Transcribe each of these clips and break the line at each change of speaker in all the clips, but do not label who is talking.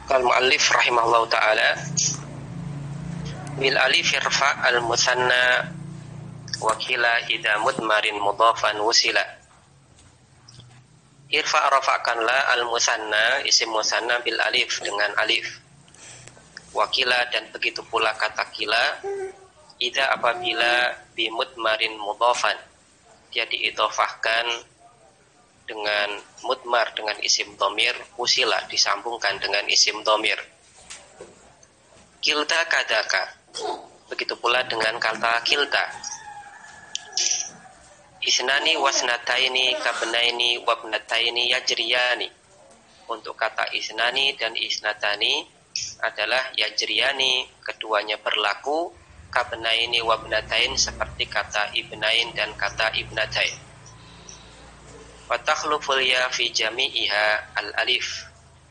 Al-muallif rahimahullahu ta'ala bil alif irfa al-musanna wakila idha mudmarin mudhafan wusila. Irfa rafa'kanlah al-musanna, isim musanna bil alif, dengan alif. Wakila, dan begitu pula kata kila, idha apabila bi mudmarin mudhafan, dia diidhofahkan dengan mudmar, dengan isim dhamir, usila, disambungkan dengan isim dhamir. Kilta kadaka, begitu pula dengan kata kilta. Isnani wasnataini kabnaini wabnataini yajriyani. Untuk kata isnani dan isnatani adalah yajriyani, keduanya berlaku, kabnaini wabnatain, seperti kata ibnain dan kata ibnatain. Wa takhluful ya fi jami'iha al-alif.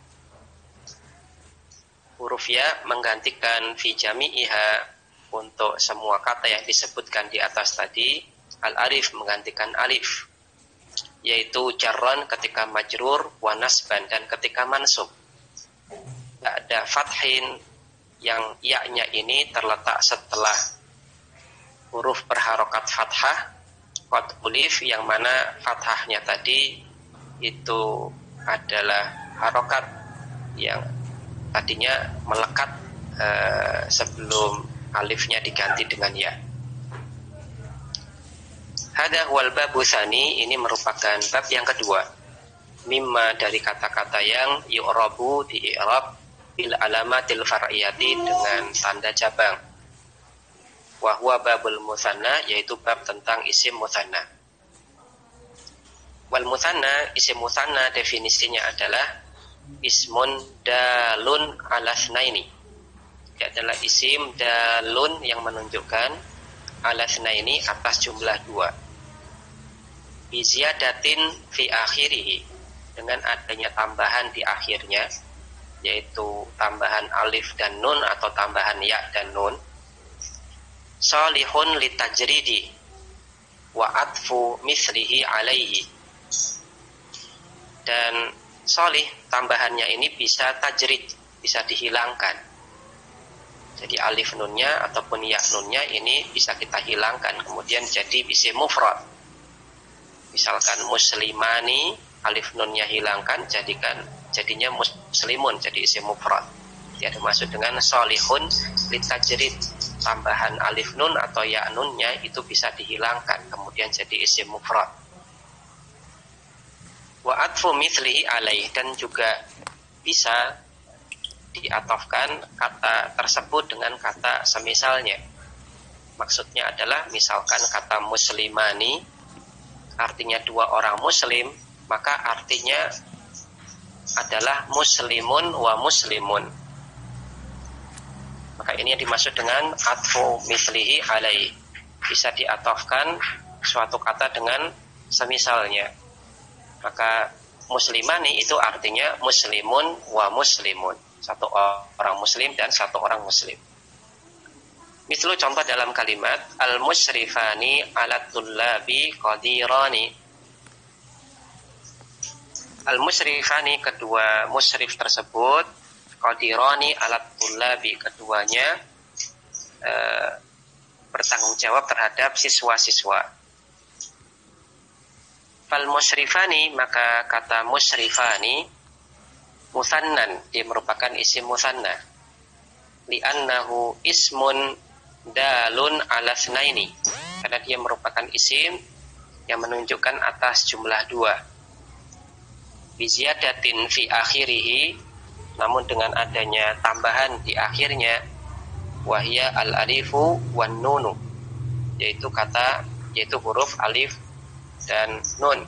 Huruf ya menggantikan fi jami'iha untuk semua kata yang disebutkan di atas tadi. Al-alif menggantikan alif, yaitu jarran ketika majrur, wa nasban, dan ketika mansub. Ada fathin, yang ya-nya ini terletak setelah huruf berharokat fathah, qad ulif, yang mana fathahnya tadi itu adalah harokat yang tadinya melekat sebelum alifnya diganti dengan ya. Hada wal babu tsani, ini merupakan bab yang kedua. Mimma, dari kata-kata yang yu'rabu, di i'rab bil alamatil far'iyati, dengan tanda cabang. Wa huwa babul musanna, yaitu bab tentang isim musanna. Wal musanna, isim musanna definisinya adalah ismun dalun ala tsnaini. Dia adalah isim dalun yang menunjukkan ala tsnaini, atas jumlah dua. Biziyadatin fi akhirihi, dengan adanya tambahan di akhirnya, yaitu tambahan alif dan nun atau tambahan ya dan nun. Salihun litajridi wa atfu mislihi alaihi. Dan solih, tambahannya ini bisa tajrid, bisa dihilangkan. Jadi alif nunnya ataupun ya nunnya ini bisa kita hilangkan, kemudian jadi isim mufrad. Misalkan muslimani, alif nunnya hilangkan, jadinya muslimun, jadi isim mufrad. Dia dimaksud dengan solihun litajrid, tambahan alif nun atau ya nunnya itu bisa dihilangkan, kemudian jadi isim mufrad. Wa atfu mithlihi alaih, dan juga bisa diatofkan kata tersebut dengan kata semisalnya. Maksudnya adalah misalkan kata muslimani artinya dua orang muslim, maka artinya adalah muslimun wa muslimun. Maka ini yang dimaksud dengan atfu mithlihi alaih, bisa diatofkan suatu kata dengan semisalnya. Maka muslimani itu artinya muslimun wa muslimun, satu orang muslim dan satu orang muslim. Mislu, contoh dalam kalimat al-musyrifani ala tullabi qadirani. Al-musyrifani, kedua musyrif tersebut, qadirani ala tullabi, keduanya bertanggung jawab terhadap siswa-siswa. Fal musyrifani, maka kata musyrifani musannan, dia merupakan isim musanna. Li'annahu ismun dalun ala tsnaini, karena dia merupakan isim yang menunjukkan atas jumlah dua. Biziyadatin fi akhirihi, namun dengan adanya tambahan di akhirnya, wahya al alifu wan nunu, yaitu huruf alif dan nun.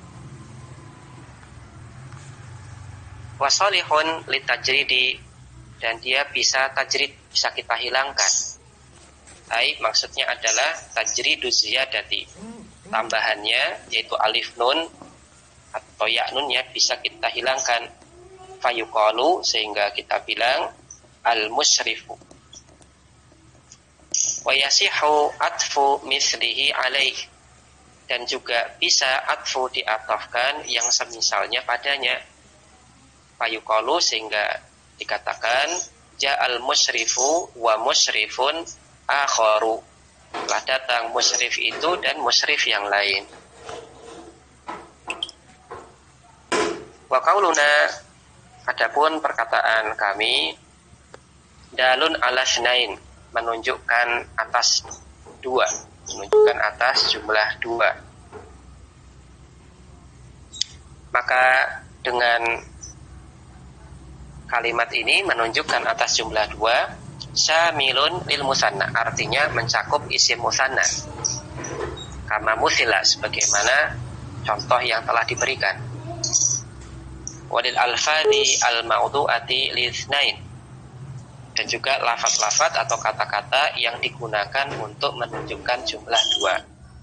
Wasalihun litajridi, dan dia bisa tajrid, bisa kita hilangkan. Maksudnya adalah tajridu ziyadati, tambahannya yaitu alif nun atau ya nunnya bisa kita hilangkan. Fayuqalu, sehingga kita bilang al-musyrifu. Wa yasihu atfu mislihi alaih, dan juga bisa atfu diatofkan yang semisalnya padanya. Fayuqalu, sehingga Dikatakan ja'al musyrifu wa musyrifun akharu. Telah datang musyrif itu dan musyrif yang lain. Wa qauluna, adapun perkataan kami, dalun ala synain, menunjukkan atas dua, menunjukkan atas jumlah dua. Maka dengan kalimat ini menunjukkan atas jumlah dua, syamilun lil musanna, artinya mencakup isim musanna. Kama muthila, sebagaimana contoh yang telah diberikan. Walil alfadhi al-maudu'ati litsnain, dan juga lafaz-lafaz atau kata-kata yang digunakan untuk menunjukkan jumlah dua.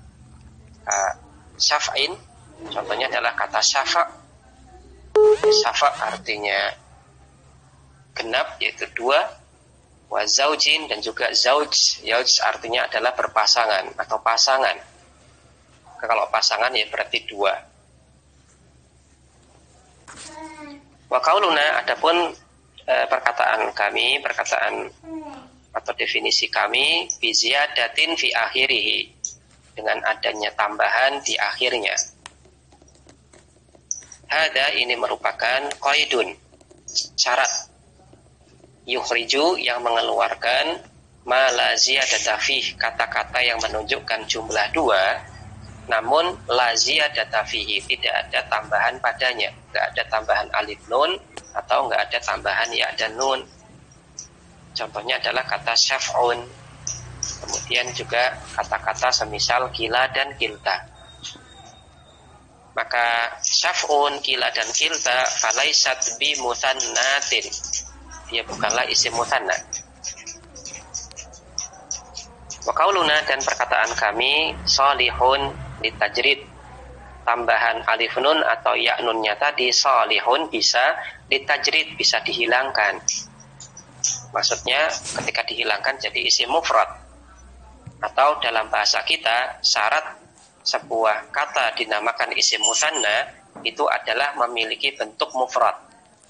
Syaf'in, contohnya adalah kata syafa'. Syafa' artinya genap, yaitu dua. Wa zaujin, dan juga zauj. Zauj artinya adalah berpasangan atau pasangan. Kalau pasangan ya berarti dua. Wa qauluna, adapun perkataan kami, perkataan atau definisi kami, bi ziyadatin fi akhirih, dengan adanya tambahan di akhirnya. Hada, ini merupakan qaidun, syarat. Yukhriju, yang mengeluarkan, ma la ziyadata fih, kata-kata yang menunjukkan jumlah dua, namun la ziyadata fihi, tidak ada tambahan padanya, enggak ada tambahan alif nun atau enggak ada tambahan ya dan nun. Contohnya adalah kata syaf'un, kemudian juga kata-kata semisal kila dan kilta. Maka syaf'un, kila dan kilta falaisat bi musannatin, dia bukanlah isim musanna. Wa qauluna, dan perkataan kami, salihun litajrid, tambahan alif nun atau ya nunnya tadi salihun bisa litajrid, bisa dihilangkan. Maksudnya ketika dihilangkan jadi isim mufrad. Atau dalam bahasa kita, syarat sebuah kata dinamakan isim musanna itu adalah memiliki bentuk mufrad.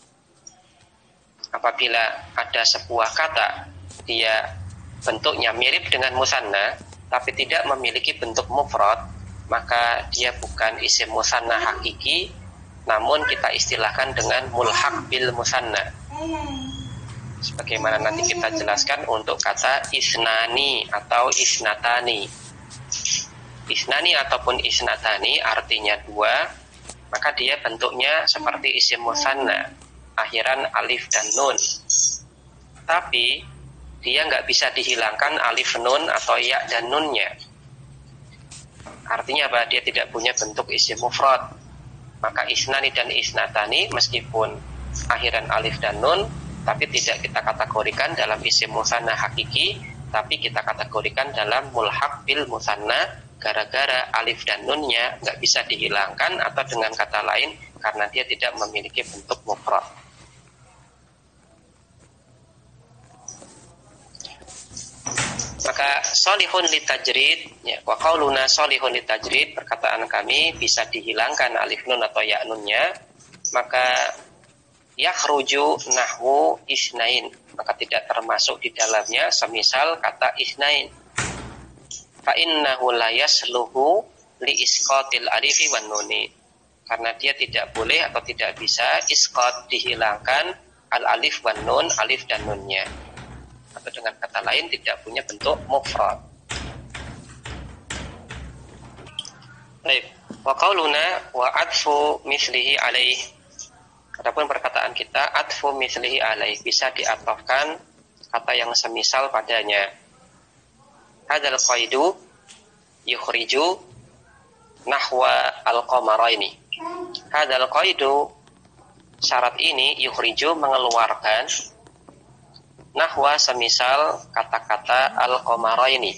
Apabila ada sebuah kata dia bentuknya mirip dengan musanna tapi tidak memiliki bentuk mufrad, maka dia bukan isim musanna hakiki, namun kita istilahkan dengan mulhaq bil musanna. Sebagaimana nanti kita jelaskan untuk kata isnani atau isnatani. Isnani ataupun isnatani artinya dua, maka dia bentuknya seperti isim musanna, akhiran alif dan nun. Tapi dia nggak bisa dihilangkan alif nun atau ya dan nunnya. Artinya apa? Dia tidak punya bentuk isim mufrad. Maka isnani dan isnatani meskipun akhiran alif dan nun, tapi tidak kita kategorikan dalam isim musanna hakiki, tapi kita kategorikan dalam mulhaq bil musanna, gara-gara alif dan nunnya nggak bisa dihilangkan, atau dengan kata lain karena dia tidak memiliki bentuk mufrad. Maka solihun litajrid, ya, wa qauluna solihun litajrid, perkataan kami bisa dihilangkan alif nun atau ya nunnya, maka yakhruju nahwu isnain, maka tidak termasuk di dalamnya semisal kata isnain. Fa innahu la yasluhu li isqatil alifi wan nuni, karena dia tidak boleh atau tidak bisa isqat, dihilangkan al alif wan nun, alif dan nunnya, atau dengan kata lain tidak punya bentuk mufrad. Baik, wa qauluna wa adfu mislihi alaih, adapun perkataan kita adfu mislihi alaih, bisa diatofkan kata yang semisal padanya. Hadzal qaidu yukhriju nahwa al-qamaraini. Hadzal qaidu, syarat ini, yukhriju mengeluarkan, nahwa semisal kata-kata al-qamaraini.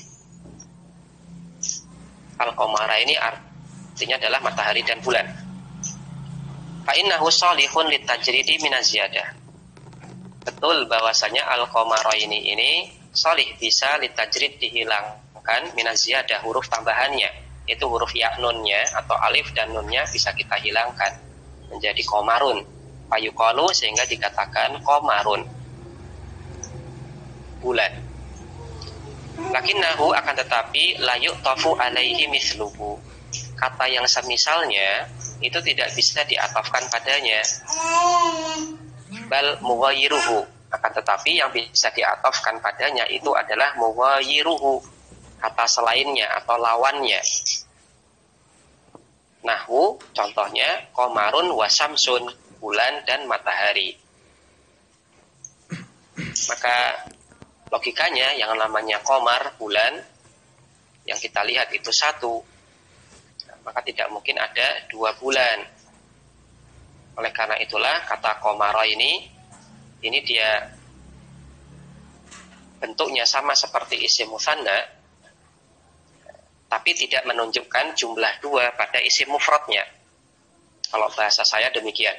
Al-qamaraini artinya adalah matahari dan bulan. Fa innahu shalihun litajridi minaziyadah. Betul bahwasanya al-qamaraini ini shalih, bisa litajrid, dihilangkan, minaziyadah, huruf tambahannya, itu huruf ya nunnya atau alif dan nunnya bisa kita hilangkan menjadi qamarun. Fayuqalu, sehingga dikatakan qamarun, bulan. Lakinnahu, akan tetapi la yu'tafu alaihi misluhu, kata yang semisalnya itu tidak bisa diatafkan padanya. Bal mughayyiruhu, akan tetapi yang bisa diatafkan padanya itu adalah mughayyiruhu, kata selainnya atau lawannya. Nahwu, contohnya qamarun wa syamsun, bulan dan matahari. Maka logikanya yang namanya qamar, bulan, yang kita lihat itu satu, maka tidak mungkin ada dua bulan. Oleh karena itulah kata qamara ini dia bentuknya sama seperti isim mutsanna, tapi tidak menunjukkan jumlah dua pada isim mufradnya. Kalau bahasa saya demikian.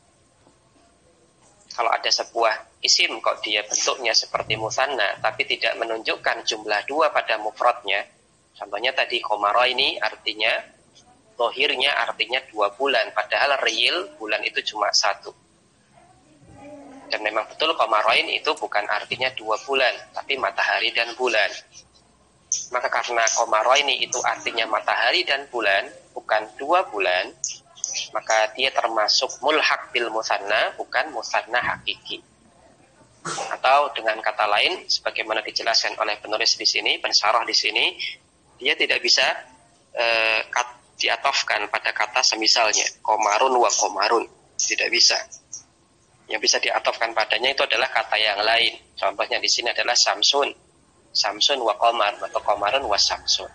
Kalau ada sebuah isim kok dia bentuknya seperti mutsanna, tapi tidak menunjukkan jumlah dua pada mufradnya. Contohnya tadi qamara ini artinya, zahirnya artinya 2 bulan, padahal real bulan itu cuma 1. Dan memang betul qamarain itu bukan artinya 2 bulan, tapi matahari dan bulan. Maka karena qamaraini itu artinya matahari dan bulan, bukan 2 bulan, maka dia termasuk mulhaq bil mutsanna, bukan mutsanna hakiki. Atau dengan kata lain, sebagaimana dijelaskan oleh penulis di sini, pensyarah di sini, dia tidak bisa diatofkan pada kata semisalnya qamarun wa qamarun, tidak bisa. Yang bisa diatofkan padanya itu adalah kata yang lain. Contohnya di sini adalah samsun wa qamar, atau qamarun wa samsun.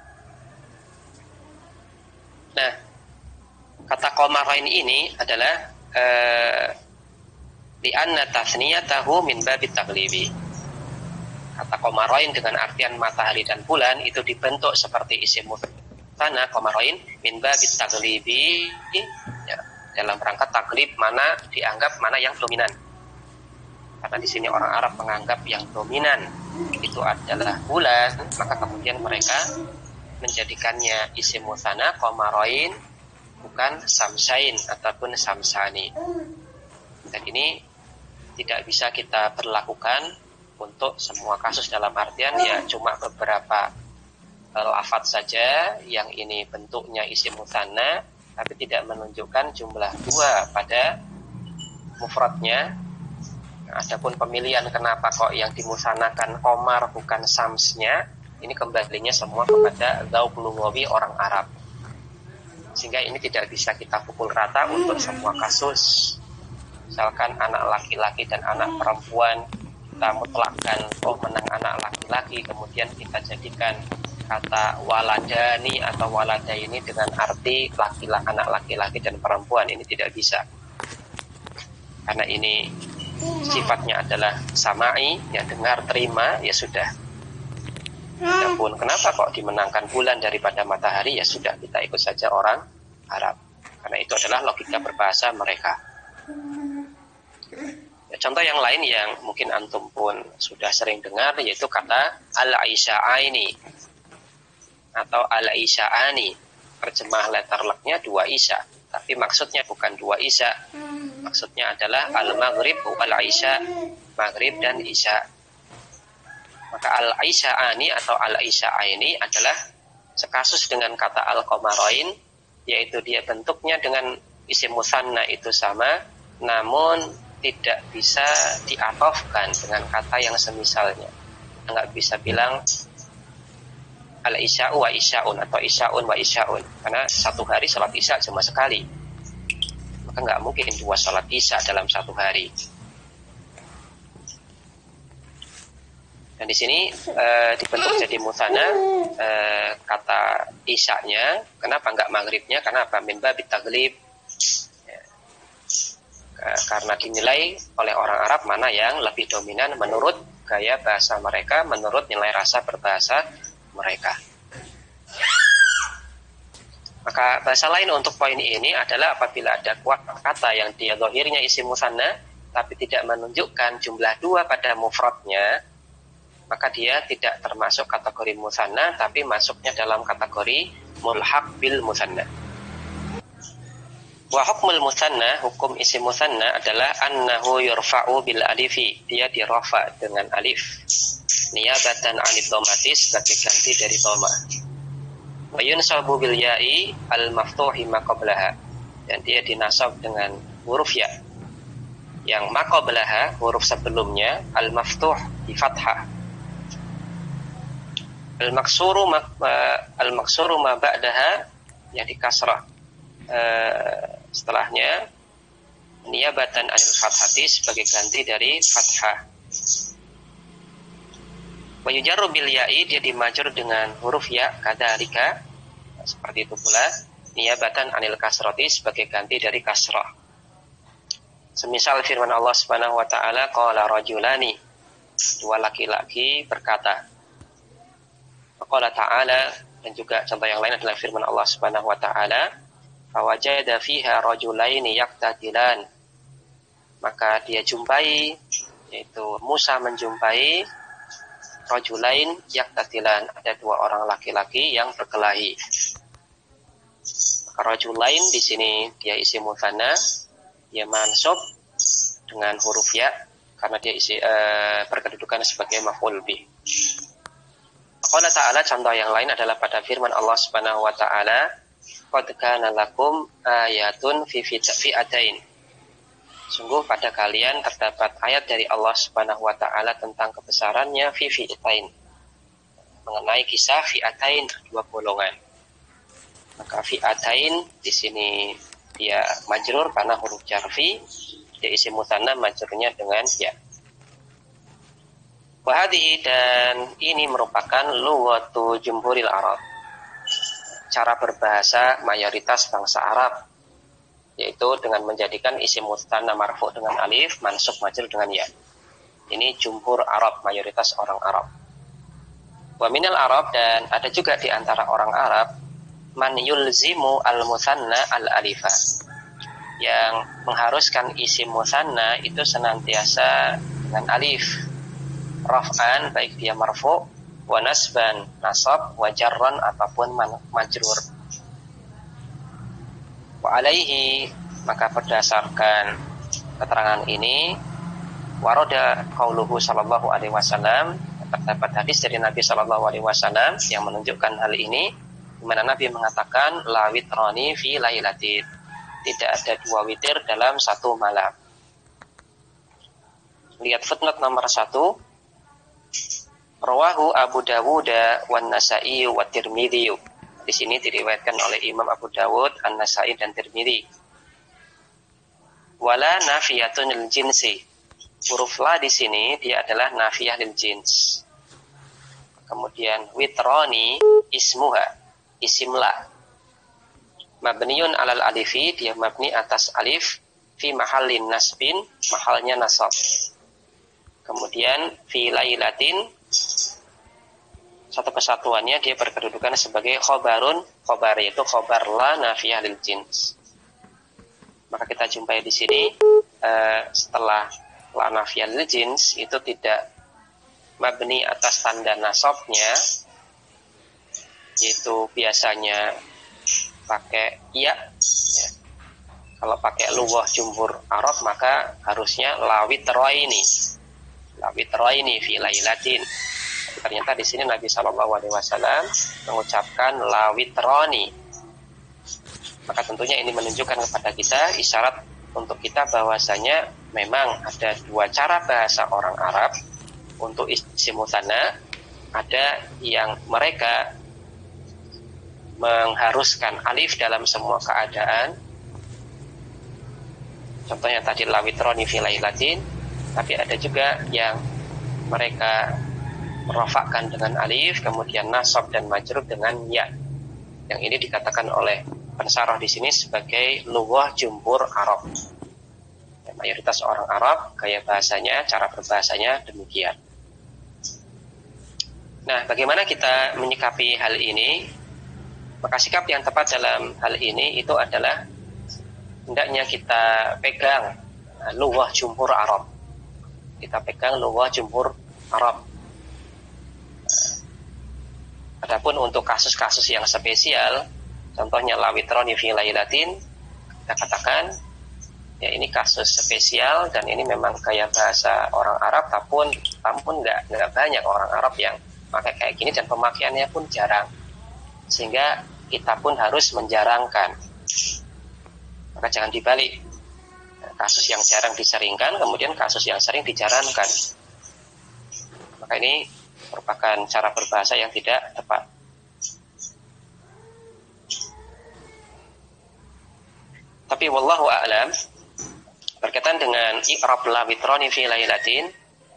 Nah, kata qamarain ini adalah li'anna tasniyatahu min babit taghlibi. Kata qamarain dengan artian matahari dan bulan itu dibentuk seperti isim mutsanna qamarain min babit taghlibi, ya, dalam rangka taglib, mana dianggap mana yang dominan. Karena di sini orang Arab menganggap yang dominan itu adalah bulan, maka kemudian mereka menjadikannya isim mutsanna qamarain, bukan samsain ataupun samsani. Dan ini tidak bisa kita berlakukan untuk semua kasus, dalam artian ya cuma beberapa lafadz saja yang ini bentuknya isim mutsanna tapi tidak menunjukkan jumlah 2 pada mufradnya. Adapun pemilihan kenapa kok yang dimusanakan qamar bukan samsnya, ini kembalinya semua kepada dzauq lughawi orang Arab. Sehingga ini tidak bisa kita pukul rata untuk semua kasus. Misalkan anak laki-laki dan anak perempuan, kita mutlakkan menang anak laki-laki, kemudian kita jadikan kata waladani atau waladaini dengan arti anak laki-laki dan perempuan. Ini tidak bisa, karena ini sifatnya adalah sama'i, ya dengar terima, ya sudah. Adapun kenapa kok dimenangkan bulan daripada matahari, ya sudah, kita ikut saja orang Arab, karena itu adalah logika berbahasa mereka. Ya, contoh yang lain yang mungkin antum pun sudah sering dengar, yaitu kata al-isya'aini atau al-isya'ani. Terjemah letterleknya 2 isya, tapi maksudnya bukan 2 isya. Maksudnya adalah al-maghrib wal-isya, maghrib dan isya. Maka al-isya'ani atau al-isya'aini adalah sekasus dengan kata al-qamarain, yaitu dia bentuknya dengan isim mutsanna itu sama, namun tidak bisa diatofkan dengan kata yang semisalnya. Enggak bisa bilang al-isya'u wa isya'un atau isya'un wa isya'un, karena satu hari salat isya cuma sekali, maka nggak mungkin 2 salat isya dalam satu hari. Dan di sini dibentuk jadi mutsanna kata isya'nya. Kenapa nggak maghribnya? Karena apa? Min babit taglib, ya. Karena dinilai oleh orang Arab mana yang lebih dominan menurut gaya bahasa mereka, menurut nilai rasa berbahasa mereka. Maka bahasa lain untuk poin ini adalah apabila ada kata yang dia zahirnya isim mutsanna tapi tidak menunjukkan jumlah 2 pada mufradnya, maka dia tidak termasuk kategori mutsanna tapi masuknya dalam kategori mulhaq bil mutsanna. Wa hukmul musanna, hukum isim musanna adalah annahu yurfa'u bil alifi, dia dirafa dengan alif. Niyabatan 'anid dhammati, sebagai ganti dari dhamma. Wa yunsabu bil ya'i al maftuhi ma qablaha, dan dia dinasab dengan huruf ya yang ma qablaha, huruf sebelumnya, al maftuh di fathah. Al maksuru ma ba'daha, yang di kasrah setelahnya, niyabatan anil fathati, sebagai ganti dari fathah. Wa yujarru bil ya'i, dia dimajrur dengan huruf ya, kadzalika, seperti itu pula, niyabatan anil kasrati, sebagai ganti dari kasrah. Semisal firman Allah Subhanahu wa taala, qala rajulani, dua laki-laki berkata. Qala ta'ala, dan juga contoh yang lain adalah firman Allah Subhanahu wa taala, fawajada fiha rajulaini yaqtatilan, maka dia jumpai, yaitu Musa menjumpai rajulain yaqtatilan, ada dua orang laki-laki yang berkelahi. Maka rajulain di sini dia isim mutsanna, dia mansub dengan huruf ya karena dia berkedudukan sebagai maf'ul bih. Allah Ta'ala, contoh yang lain adalah pada firman Allah Subhanahu wa taala, qad kana lakum ayatun fi fi'atain, sungguh pada kalian terdapat ayat dari Allah Subhanahu wa taala tentang kebesarannya fi fi'atain, mengenai kisah fi'atain, dua golongan. Maka fi'atain di sini dia majrur karena huruf jarfi, dia isim mutsanna, majrurnya dengan ya. Wahadi, dan ini merupakan lughatu jumhuril Arab, cara berbahasa mayoritas bangsa Arab, yaitu dengan menjadikan isim mutsanna marfu dengan alif, mansub majrur dengan ya. Ini jumhur Arab, mayoritas orang Arab. Wa minal Arab, dan ada juga di antara orang Arab, man yulzimu al-mutsanna al-alifa, yang mengharuskan isim mutsanna itu senantiasa dengan alif, raf'an baik dia marfu, wa nasban nasab, wa jarran ataupun majrur. Wa alaihi, maka berdasarkan keterangan ini, waroda qauluhu sallallahu alaihi wasallam, terdapat hadis dari Nabi sallallahu alaihi wasallam yang menunjukkan hal ini, di mana Nabi mengatakan la witrani fi lailatin, tidak ada dua witir dalam satu malam. Lihat footnote nomor 1. Rawahu Abu Dawud wan Nasa'i wa Tirmidzi. Di sini diriwayatkan oleh Imam Abu Dawud, An-Nasa'i dan Tirmidzi. Wala nafiyatun lil jinsi. Huruf la di sini dia adalah nafiyah lil jins. Kemudian witrani ismuha, isim la, mabniun alal alifi, dia mabni atas alif, fi mahallin nasbin, mahalnya nasab. Kemudian fi lailatin, satu kesatuannya dia berkedudukan sebagai khobarun, khobar, yaitu khobar la nafiyah lil jins. Maka kita jumpai di sini setelah la nafiyah lil jins itu tidak mabni atas tanda nasabnya, yaitu biasanya pakai ya. Kalau pakai lughah jumhur Arab maka harusnya lawitraini fi lailatin. Ternyata di sini Nabi Shallallahu Alaihi Wasallam mengucapkan lawitrani. Maka tentunya ini menunjukkan kepada kita isyarat untuk kita bahwasanya memang ada dua cara bahasa orang Arab untuk isim mutsanna. Ada yang mereka mengharuskan alif dalam semua keadaan, contohnya tadi lawitroni fi lailatin. Tapi ada juga yang mereka merofakkan dengan alif, kemudian nasab dan majrur dengan ya. Yang ini dikatakan oleh pensarah di sini sebagai lughah jumhur Arab. Mayoritas orang Arab gaya bahasanya, cara berbahasanya demikian. Nah, bagaimana kita menyikapi hal ini? Maka sikap yang tepat dalam hal ini itu adalah hendaknya kita pegang lughah jumhur Arab. Kita pegang lughah jumhur Arab. Adapun untuk kasus-kasus yang spesial, contohnya lawitroni fi lailatin, kita katakan ya ini kasus spesial dan ini memang gaya bahasa orang Arab, namun nggak banyak orang Arab yang pakai kayak gini dan pemakaiannya pun jarang, sehingga kita pun harus menjarangkan. Maka jangan dibalik, kasus yang jarang diseringkan, kemudian kasus yang sering dijarangkan. Maka ini merupakan cara berbahasa yang tidak tepat. Tapi wallahu a'lam, berkaitan dengan i'rab la witrani fi lailatin,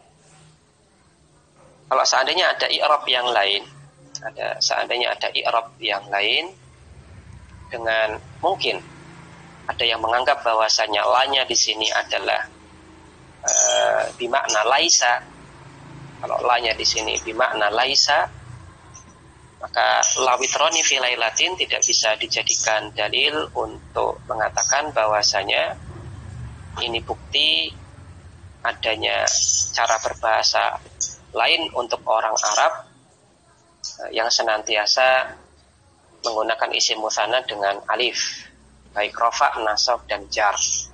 kalau seandainya ada i'rab yang lain, seandainya ada i'rab yang lain, dengan mungkin ada yang menganggap bahwasanya lanya di sini adalah bimakna laisa. Kalau lanya di sini bimakna laisa, maka la witrani fi lailatin tidak bisa dijadikan dalil untuk mengatakan bahwasanya ini bukti adanya cara berbahasa lain untuk orang Arab yang senantiasa menggunakan isim musanna dengan alif, baik rafa, nasab, dan jar.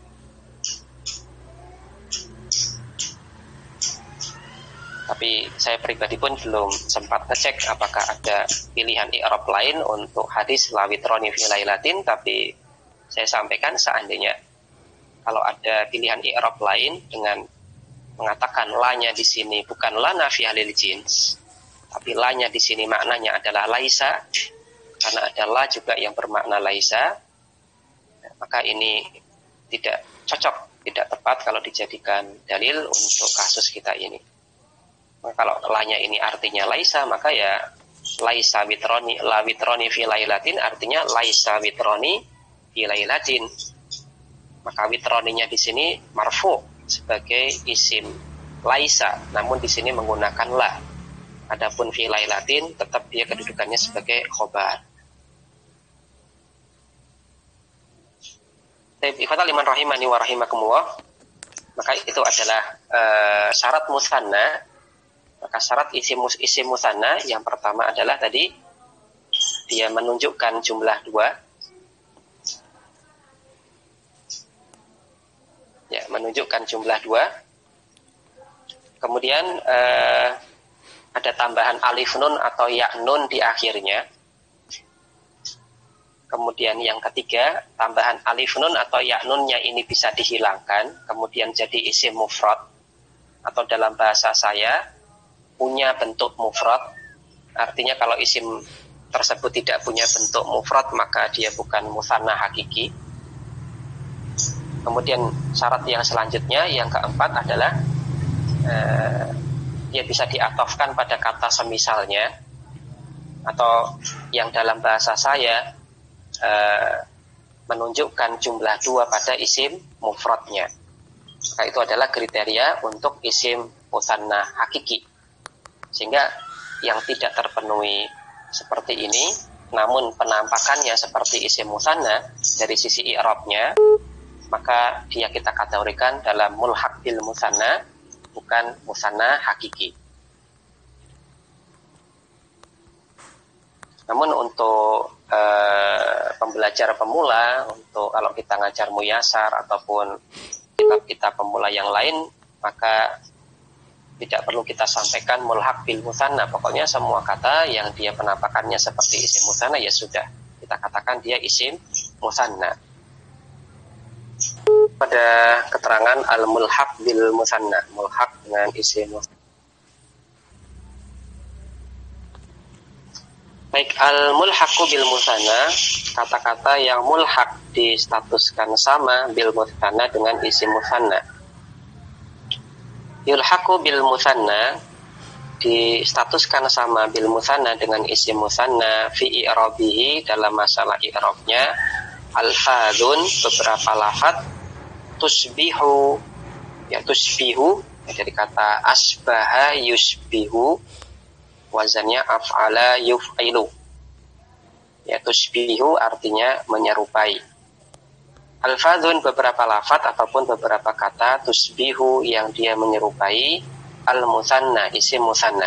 Tapi saya pribadi pun belum sempat ngecek apakah ada pilihan i'rab lain untuk hadis la witrani fi lailatin, tapi saya sampaikan seandainya kalau ada pilihan i'rab lain dengan mengatakan lanya di sini bukan la nafiyah lil jins, tapi lanya di sini maknanya adalah laisa, karena ada la juga yang bermakna laisa, maka ini tidak cocok, tidak tepat kalau dijadikan dalil untuk kasus kita ini. Kalau lanya ini artinya laisa, maka ya laisa witroni, la witroni fi lailatin artinya laisa witroni fi lailatin. Maka witroninya di sini marfu sebagai isim laisa, namun di sini menggunakan la. Adapun fi lailatin tetap dia kedudukannya sebagai khobar. Ikhwatal liman rahimani wa rahimakumullah. Maka itu adalah syarat musanna. Maka syarat isim musanna yang pertama adalah tadi dia menunjukkan jumlah 2. Ya, menunjukkan jumlah 2. Kemudian ada tambahan alif nun atau ya nun di akhirnya. Kemudian yang ketiga, tambahan alif nun atau ya nunnya ini bisa dihilangkan, kemudian jadi isim mufrad, atau dalam bahasa saya punya bentuk mufrad. Artinya kalau isim tersebut tidak punya bentuk mufrad, maka dia bukan musanna hakiki. Kemudian syarat yang selanjutnya, yang keempat adalah dia bisa diatofkan pada kata semisalnya, atau yang dalam bahasa saya menunjukkan jumlah 2 pada isim mufradnya. Maka itu adalah kriteria untuk isim musanna hakiki. Sehingga yang tidak terpenuhi seperti ini, namun penampakannya seperti isim musanna dari sisi i'rabnya, maka dia kita kategorikan dalam mulhaq bil musanna, bukan musanna hakiki. Namun untuk pembelajar pemula, untuk kalau kita ngajar muyasar ataupun kitab-kitab pemula yang lain, maka tidak perlu kita sampaikan mulhaq bil musanna. Pokoknya semua kata yang dia penampakannya seperti isim musanna ya sudah, kita katakan dia isim musanna. Pada keterangan al-mulhaq bil musanna, mulhaq dengan isim musanna. Baik, al-mulhaqu bil musanna, kata-kata yang mulhaq distatuskan sama bil musanna dengan isim musanna. Yulhaqu bil musanna distatuskan sama bil musanna dengan isim musanna fi i'rabihi, dalam masalah i'rabnya, al-fadhun, beberapa lafaz, tusbihu, ya tusbihu dari kata asbaha yusbihu, wazannya af'ala yuf'ilu. Ya, tusbihu artinya menyerupai. Al-fadhun beberapa lafaz ataupun beberapa kata tusbihu yang dia menyerupai al-musanna, isim musanna.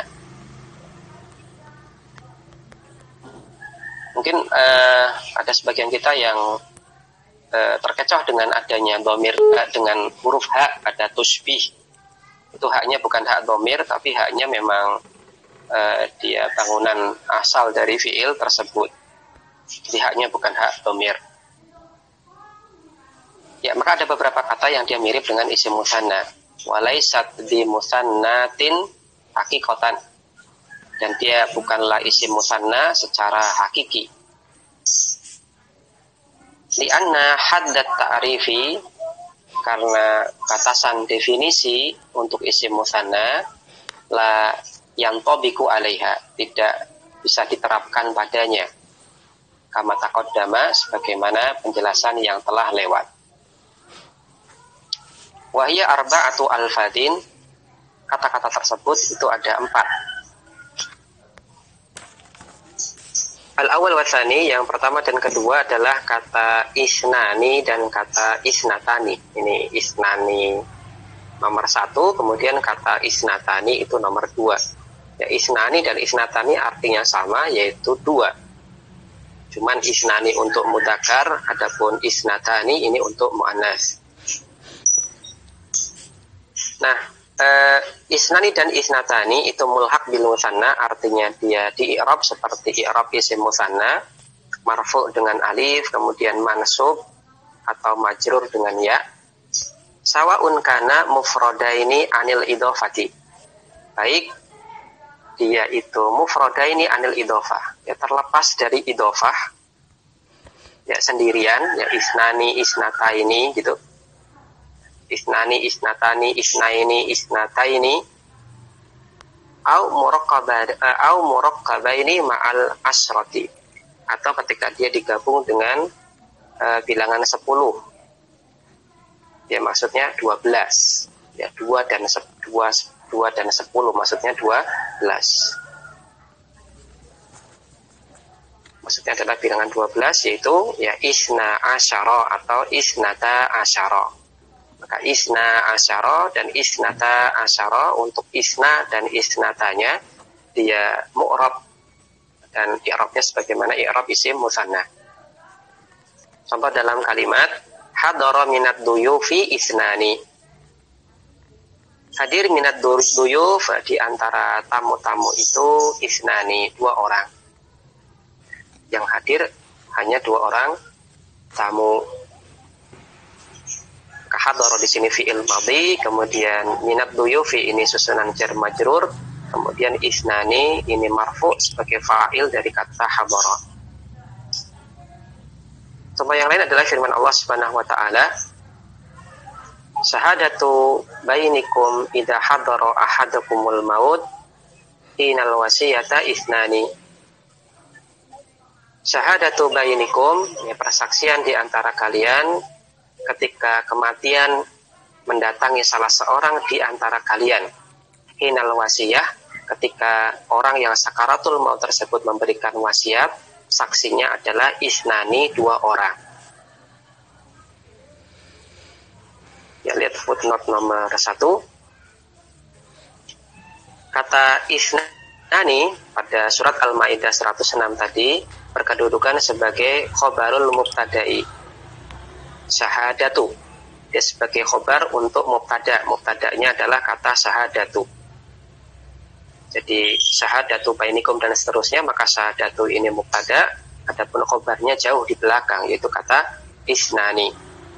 Mungkin ada sebagian kita yang terkecoh dengan adanya dhamir dengan huruf hak pada tusbih. Itu haknya bukan hak dhamir, tapi haknya memang dia bangunan asal dari fiil tersebut. Jadi haknya bukan hak dhamir. Ya, maka ada beberapa kata yang dia mirip dengan isim musanna. Walaisat bi musannatin hakikatan. Dan dia bukanlah isim musanna secara hakiki. Lianna haddat ta'rifi, karena batasan definisi untuk isim musanna la yantabiqu alaiha, tidak bisa diterapkan padanya. Kama taqaddama, sebagaimana penjelasan yang telah lewat. Wahya arba'atu alfadin, kata-kata tersebut itu ada 4. Al-awwal wa tsani, yang pertama dan kedua adalah kata isnani dan kata isnatani. Ini isnani nomor 1, kemudian kata isnatani itu nomor 2. Ya, isnani dan isnatani artinya sama, yaitu 2. Cuman isnani untuk mudzakkar, adapun isnatani ini untuk muannas. Nah, isnani dan isnatani itu mulhaq bil musanna, artinya dia di i'rab seperti i'rab isim musanna, marfu dengan alif, kemudian mansub atau majrur dengan ya. Sawaun kana mufradaini anil idhofati, baik dia itu mufradaini anil idhofah, ya terlepas dari idhofah, ya sendirian, ya isnani isnataini gitu. Isnani, isnatani, isnaini, isnataini, au muraqqabaini ma'al asrati, atau ketika dia digabung dengan bilangan 10. Ya maksudnya 12. Ya 2 dan 10 maksudnya 12. Maksudnya adalah bilangan 12, yaitu ya isna asyara atau isnata asyara. Maka isna asyara dan isnata asyara, untuk isna dan isnatanya dia mu'rab dan i'rabnya sebagaimana i'rab isim musanna. Contoh dalam kalimat hadara minad duyufi isnani. Hadir minad duyuf, di antara tamu-tamu itu isnani, 2 orang. Yang hadir hanya 2 orang tamu. Hadara di sini fi'il madhi, kemudian minad duyufi ini susunan jar majrur, kemudian isnani ini marfu sebagai fa'il dari kata hadara. Contoh yang lain adalah firman Allah Subhanahu wa taala, syahadatu bainikum idza hadara ahadakumul maut inal wasiyata isnani. Syahadatu bainikum, ya persaksian di antara kalian ketika kematian mendatangi salah seorang di antara kalian. Hinal wasiyah, ketika orang yang sakaratul maut tersebut memberikan wasiat, saksinya adalah isnani, 2 orang. Ya, lihat footnote nomor 1. Kata isnani pada surat Al-Maidah 106 tadi berkedudukan sebagai khobarul mubtada'i. Syahadatu, dia sebagai khobar untuk mubtada. Mubtadanya adalah kata syahadatu. Jadi syahadatu bainikum dan seterusnya, maka syahadatu ini mubtada, adapun khobarnya jauh di belakang, yaitu kata isnani.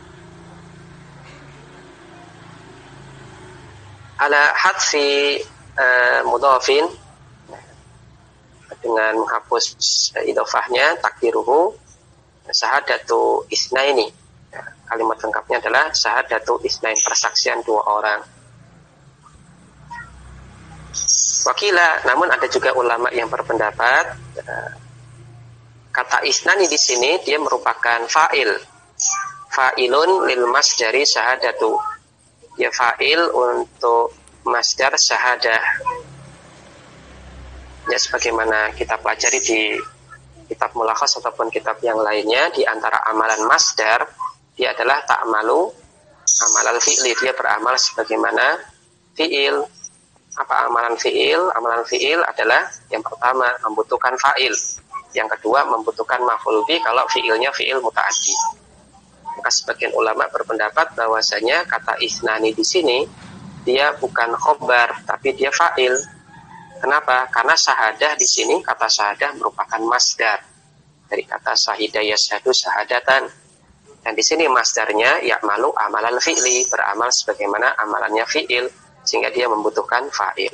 Ala hadfi mudhafin, dengan menghapus idhofahnya, takdiruhu syahadatu isnaini. Kalimat lengkapnya adalah syahadatu isnain, persaksian 2 orang. Wakila, namun ada juga ulama yang berpendapat kata isnani di sini dia merupakan fa'il. Fa'ilun lil masdari syahadatu. Dia fa'il untuk masdar syahadah. Ya sebagaimana kita pelajari di kitab mulakhas ataupun kitab yang lainnya, di antara amalan masdar dia adalah ta'malu amalal fi'li, dia beramal sebagaimana fi'il. Apa amalan fi'il? Amalan fi'il adalah yang pertama membutuhkan fa'il, yang kedua membutuhkan maf'ul bih kalau fi'ilnya fi'il muta'addi. Maka sebagian ulama berpendapat bahwasanya kata isnani di sini dia bukan khobar tapi dia fa'il. Kenapa? Karena syahadah di sini, kata syahadah merupakan masdar dari kata syahida yashhadu syahadatan. Dan di sini masdarnya ya'malu amalan fi'li, beramal sebagaimana amalannya fi'il, sehingga dia membutuhkan fa'il.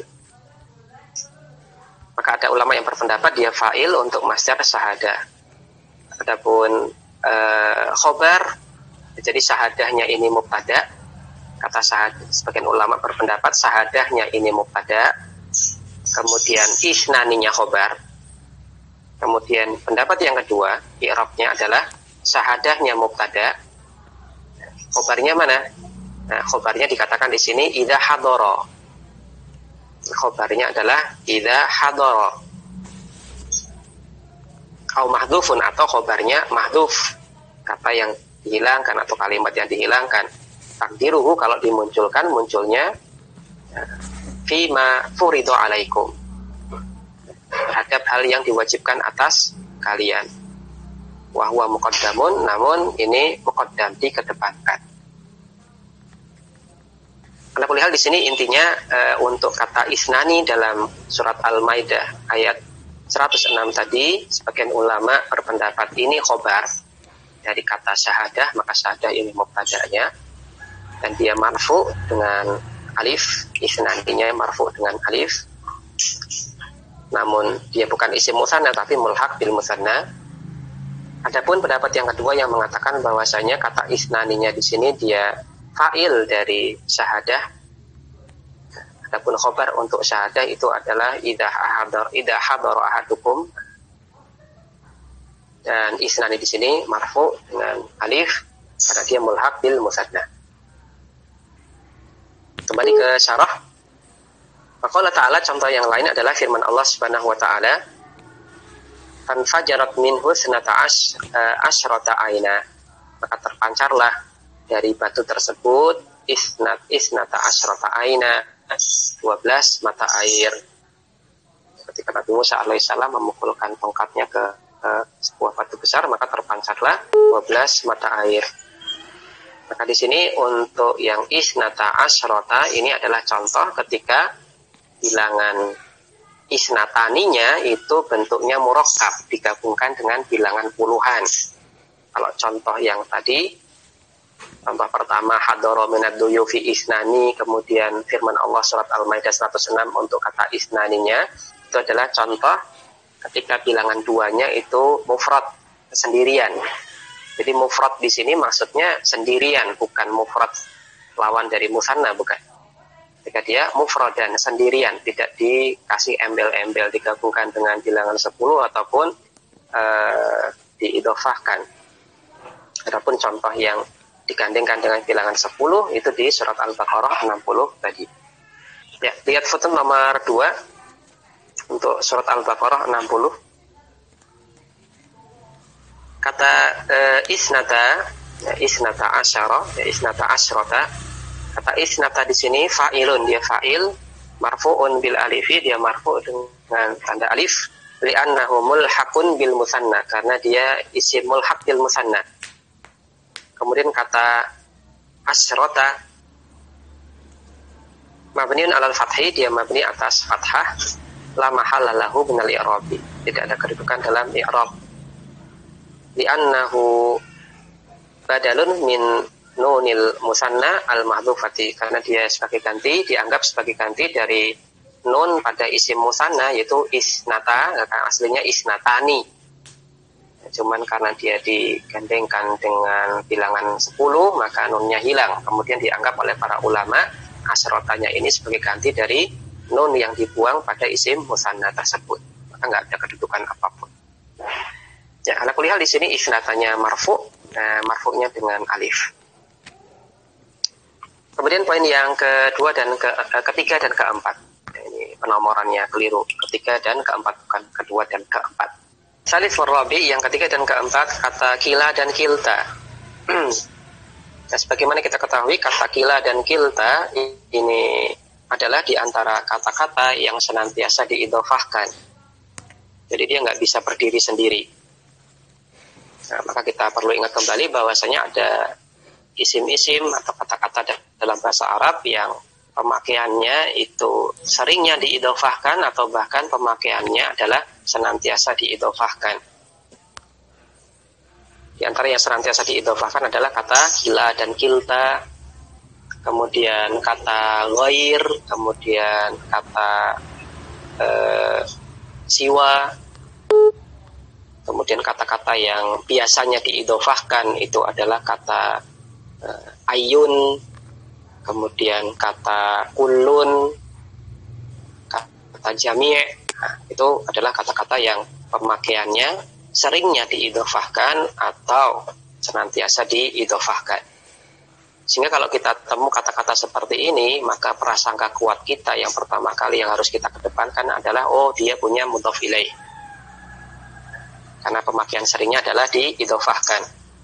Maka ada ulama yang berpendapat dia fa'il untuk masdar syahadah. Adapun khobar, jadi syahadahnya ini mubtada. Kata syahadah, sebagian ulama berpendapat syahadahnya ini mubtada, kemudian isnaninya khobar. Kemudian pendapat yang kedua, i'rabnya adalah syahadahnya mubtada, khobarnya mana? Nah, khobarnya dikatakan di sini idza hadara. Khobarnya adalah idza hadara. Au mahdhufun, atau khobarnya mahdhuf, kata yang dihilangkan atau kalimat yang dihilangkan. Takdiruhu, kalau dimunculkan, munculnya fima furidu alaikum, terhadap hal yang diwajibkan atas kalian. Wa huwa muqaddamun, namun ini muqaddam, dikedepankan. Ala kulli hal di sini intinya untuk kata isnani dalam surat Al-Maidah ayat 106 tadi, sebagian ulama berpendapat ini khobar dari kata syahadah, maka syahadah ini mubtada'nya dan dia marfu dengan alif, isnaninya marfu dengan alif. Namun dia bukan isim musanna tapi mulhaq bil musanna. Adapun pendapat yang kedua yang mengatakan bahwasanya kata isnaninya di sini dia fa'il dari syahadah. Adapun khobar untuk syahadah itu adalah idza hadara ahadukum. Dan isnani di sini marfu dengan alif karena dia mulhaq bil musanna. Kembali ke syarah. Faqala ta'ala, contoh yang lain adalah firman Allah Subhanahu wa taala, fanfajarat minhu sanata asyrata aina, maka terpancarlah dari batu tersebut isnata asyrata aina, 12 mata air. Ketika Nabi Musa alaihissalam memukulkan tongkatnya ke sebuah batu besar, maka terpancarlah 12 mata air. Maka di sini untuk yang isnata asyrota ini adalah contoh ketika bilangan isnataninya itu bentuknya murakkab, digabungkan dengan bilangan puluhan. Kalau contoh yang tadi, contoh pertama hadara minad duyufi isnani, kemudian firman Allah surat Al-Maidah 106 untuk kata isnaninya, itu adalah contoh ketika bilangan duanya itu mufrad, sendirian. Jadi mufrad di sini maksudnya sendirian, bukan mufrad lawan dari musanna, bukan. Ketika dia mufrad dan sendirian, tidak dikasih embel-embel digabungkan dengan bilangan 10 ataupun diidhofahkan. Adapun contoh yang digandengkan dengan bilangan 10 itu di surat Al-Baqarah 60 tadi. Ya, lihat foto nomor 2 untuk surat Al-Baqarah 60. Kata isnata asyara, isnata asyrota. Kata isnata di sini fa'ilun, dia fa'il, marfu'un bil alifi, dia marfu' dengan tanda alif, li'annahu mulhaqun bil musanna, karena dia isim mulhaq bil musanna. Kemudian kata asyrota mabniun alal fathi, dia mabni atas fathah, la mahalla lahu minal i'rabi, tidak ada kedudukan dalam i'rab. Li'annahu badalun min nunil musanna al-mahdhufati, karena dia sebagai ganti, dianggap sebagai ganti dari nun pada isim musanna yaitu isnata, aslinya isnatani. Cuman karena dia digandengkan dengan bilangan 10 maka nunnya hilang, kemudian dianggap oleh para ulama asrotanya ini sebagai ganti dari nun yang dibuang pada isim musanna tersebut, maka nggak ada kedudukan apapun. Ya, ala kulli hal di sini isnatanya marfu, marfu'nya dengan alif. Kemudian poin yang kedua dan ketiga dan keempat. Ini penomorannya keliru. Ketiga dan keempat, bukan kedua dan keempat. Salis warrabi, yang ketiga dan keempat, kata kila dan kilta. Nah, sebagaimana kita ketahui, kata kila dan kilta ini adalah di antara kata-kata yang senantiasa diidhofahkan. Jadi dia nggak bisa berdiri sendiri. Nah, maka kita perlu ingat kembali bahwasanya ada isim-isim atau kata-kata dalam bahasa Arab yang pemakaiannya itu seringnya diidhofahkan atau bahkan pemakaiannya adalah senantiasa diidhofahkan. Di antara yang senantiasa diidhofahkan adalah kata kila dan kilta, kemudian kata ghair, kemudian kata siwa, kemudian kata-kata yang biasanya diidhofahkan itu adalah kata ayun, kemudian kata kulun, kata jami'. Nah, itu adalah kata-kata yang pemakaiannya seringnya diidhofahkan atau senantiasa diidhofahkan. Sehingga kalau kita temu kata-kata seperti ini, maka prasangka kuat kita yang pertama kali yang harus kita kedepankan adalah oh dia punya mudhof ilaih. Karena pemakaian seringnya adalah diidhofahkan.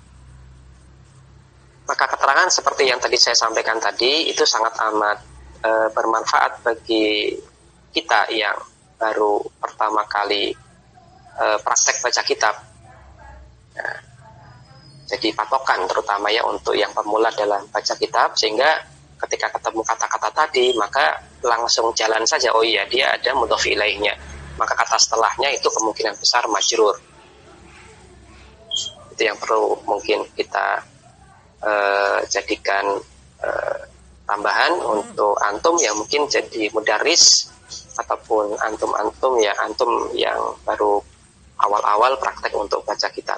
Maka keterangan seperti yang tadi saya sampaikan tadi itu sangat amat bermanfaat bagi kita yang baru pertama kali praktek baca kitab. Nah, jadi patokan terutama ya untuk yang pemula dalam baca kitab, sehingga ketika ketemu kata-kata tadi maka langsung jalan saja, oh iya dia ada mudhof ilaihnya, maka kata setelahnya itu kemungkinan besar majrur. Itu yang perlu mungkin kita jadikan tambahan untuk antum yang mungkin jadi mudaris ataupun antum yang baru awal-awal praktek untuk baca kitab.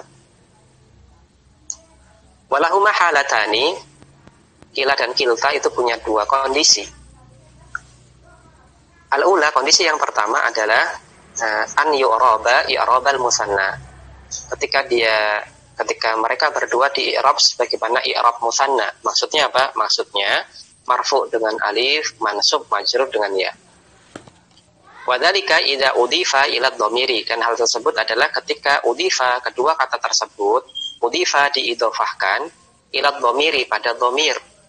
Walahuma halatani, kila dan kilta itu punya dua kondisi. Al-ula, kondisi yang pertama adalah an yu'raba i'rabal musanna. Ketika mereka berdua di i'rab sebagaimana i'rab musanna. Maksudnya apa? Maksudnya marfu dengan alif, mansub majrur dengan ya. Wadzalika idza udhifa ila dhamiri, dan hal tersebut adalah ketika udhifa, kedua kata tersebut udhifa diidhofahkan ila dhamiri, pada dhamir.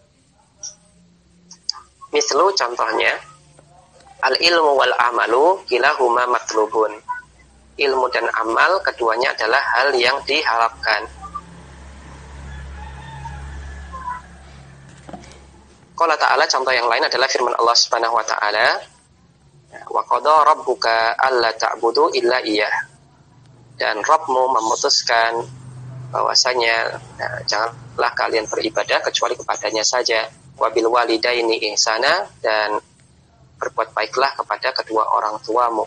Mislu, contohnya al ilmu wal amalu kilahuma matlubun. Ilmu dan amal keduanya adalah hal yang diharapkan. Qala ta'ala, contoh yang lain adalah firman Allah Subhanahu wa taala, wa qada rabbuka alla ta'budu illa iyyah. Dan Rabbmu memutuskan bahwasanya janganlah kalian beribadah kecuali kepadanya saja. Wa bil walidaini ihsana, dan berbuat baiklah kepada kedua orang tuamu.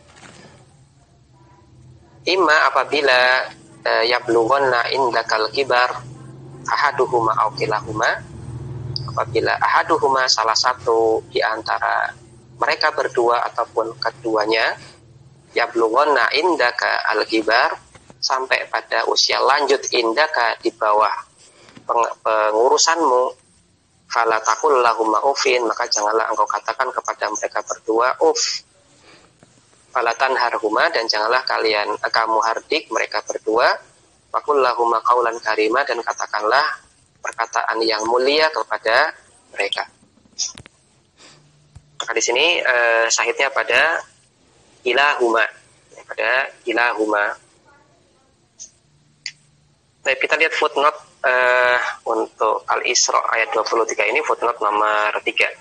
Imma, apabila yablughanna indakal kibar ahaduhuma aw kilahuma, apabila ahaduhuma, salah satu di antara mereka berdua ataupun keduanya, yablughanna indaka al-kibar, sampai pada usia lanjut, indaka di bawah pengurusanmu, fala taqul lahuma ufin, maka janganlah engkau katakan kepada mereka berdua uf. Fala tanharhuma, dan janganlah kamu hardik mereka berdua. Faqul lahuma qaulan karima, dan katakanlah perkataan yang mulia kepada mereka. Maka di sini syahidnya pada ilahuma, pada ilahuma. Baik, kita lihat footnote untuk Al-Isra ayat 23 ini, footnote nomor 3.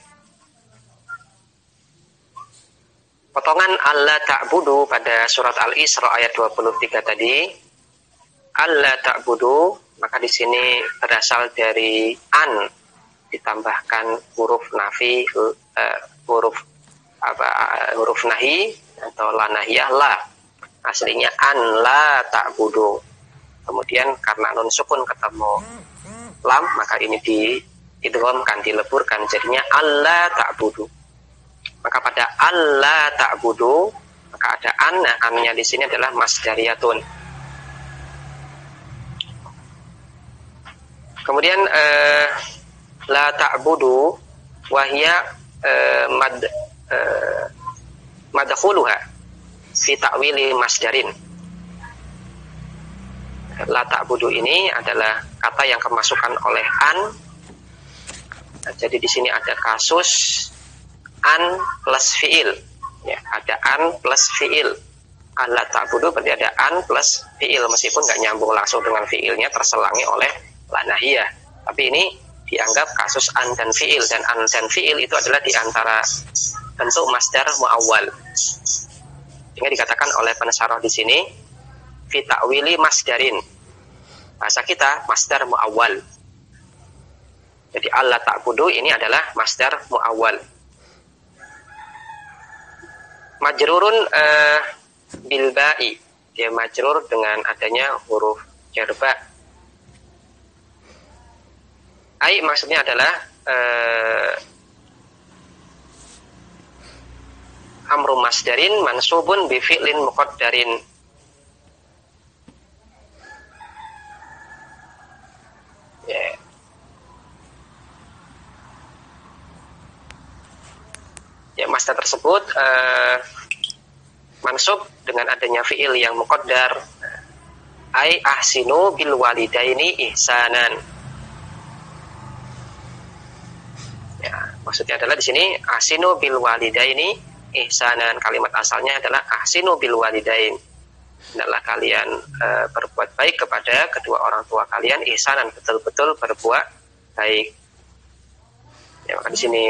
Potongan alla ta'budu pada surat Al-Isra ayat 23 tadi, alla ta'budu, maka di sini berasal dari an ditambahkan huruf nafi, huruf nahi atau la nahiyah, la. Aslinya an la ta'budu. Kemudian karena nun sukun ketemu lam, maka ini diidghamkan, dileburkan, jadinya alla ta'budu. Maka pada alla ta'budu, maka ada an, annya di sini adalah masdariyatun. Kemudian la ta'budu wahya madkhuluha fi ta'wili masdarin. La ta'budu ini adalah kata yang kemasukan oleh an. Jadi di sini ada kasus an plus fiil, ya, ada an plus fiil. Allah ta'budu berarti ada an plus fi'il, meskipun nggak nyambung langsung dengan fi'ilnya, terselangi oleh la nahiyah. Tapi ini dianggap kasus an dan fi'il, dan an dan fi'il itu adalah diantara bentuk masdar muawwal. Sehingga dikatakan oleh penasyarah di sini fi ta'wili masdarin. Bahasa kita masdar muawwal. Jadi Allah ta'budu ini adalah masdar muawwal. Majrurun bil ba'i, dia majrur dengan adanya huruf jar ba. Ai maksudnya adalah amru masdarin mansubun bi fi'lin muqaddarin. Ya. Ya, masdar tersebut mansub dengan adanya fi'il yang muqaddar. Ai ahsinu bil walidaini ihsanan. Ya, maksudnya adalah di sini ahsinu bil walidaini ihsanan. Kalimat asalnya adalah ahsinu bil walidain. Hendaklah kalian berbuat baik kepada kedua orang tua kalian, ihsanan, betul-betul berbuat baik. Ya, maka di sini